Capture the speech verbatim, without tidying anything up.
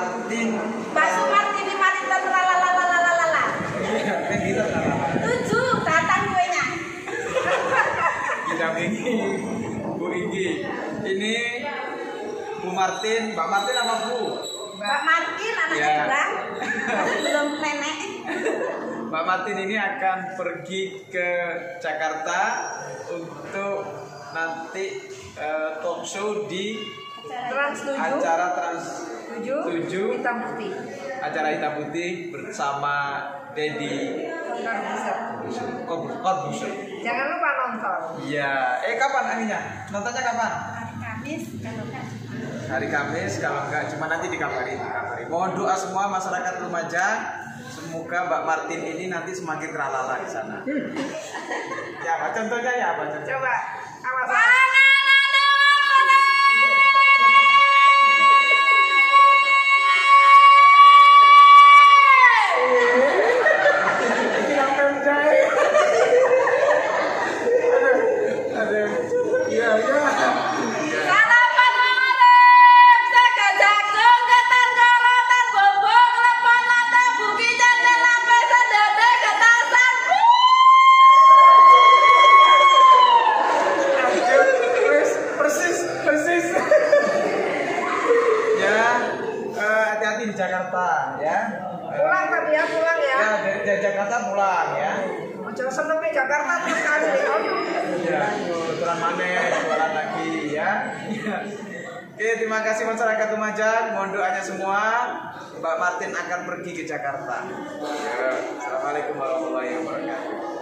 Martin. Mbak Sumarti ini Marita terlalalalalala. Iya, kan kita terlalala. Tujuh datang kuenya. Kita ini Bu Inggi. Ini Bu Martin, Mbak Martin apa Bu? Mbak Martin anaknya Ya. bilang belum nenek. Mbak Martin ini akan pergi ke Jakarta untuk nanti uh, talk show di Trans tujuh. acara Trans Tujuh. tujuh, Hitam putih. acara hitam putih bersama Dedi Corbuzier. Corbuzier. Jangan lupa nonton. Iya, eh kapan akhirnya? Nontonnya kapan? Hari Kamis kalau nggak Hari Kamis, kalau enggak cuma nanti dikabari, dikabari. Mohon doa semua masyarakat Lumajang, semoga Mbak Martin ini nanti semakin terlalala di sana. Ya, apa contohnya ya, apa contohnya? coba awas. Ini yang menjai. Ada, iya iya. Sarapan mangarep, sega jagung, ketan korotan, bombong, lepon, lata, buki, jandel, lampe, sendade, getasan. Persis, persis. Ya, eh, hati-hati di Jakarta ya. Pulang tapi ya, pulang ya. Ya, dari, dari Jakarta pulang ya. Jangan seneng nih Jakarta terus kali. Aduh. Ya, kebetulan mana jualan lagi ya. Oke, terima kasih masyarakat Lumajang. Mohon doanya semua. Mbak Martin akan pergi ke Jakarta. Ya, Assalamualaikum warahmatullahi wabarakatuh.